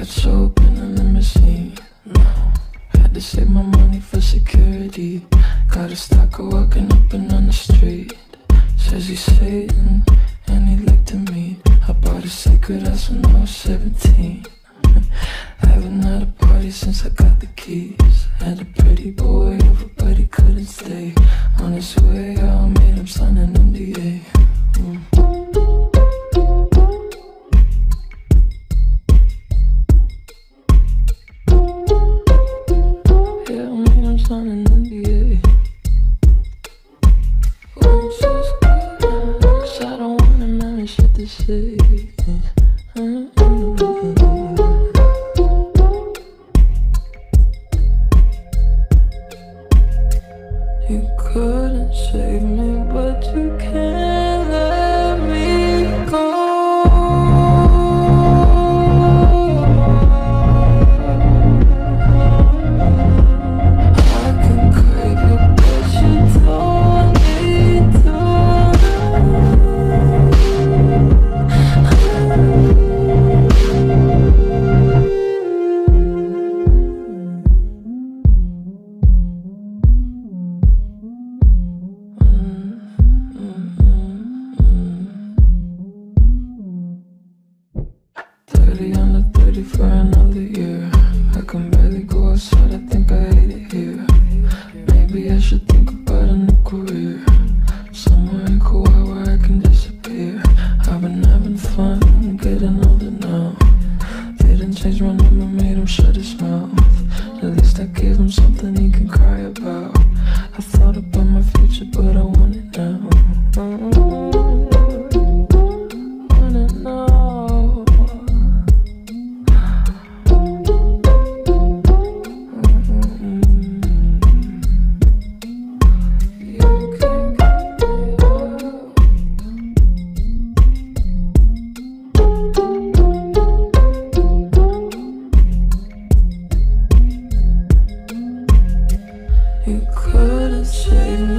Let's open a limousine. No, had to save my money for security. Got a stalker walking up and on the street. Says he's Satan and he'd like to meet. I bought a sacred house when I was 17. Haven't had a party since I got the keys. Had a pretty boy over but he couldn't stay. On his way out, made him sign an NDA. Yeah, I made him sign an NDA. Cause I don't want him having shit to say. You couldn't save me, but you can't let me go. I can crave you, but you don't need to. On the 30 for another year. I can barely go outside, I think I hate it here. Maybe I should think about a new career, somewhere in Kauai where I can disappear. I've been having fun, getting older now. Didn't change my number, made him shut his mouth. At least I gave him something he can cry about. I thought about my future, but I want it now. Want it now. You couldn't save me.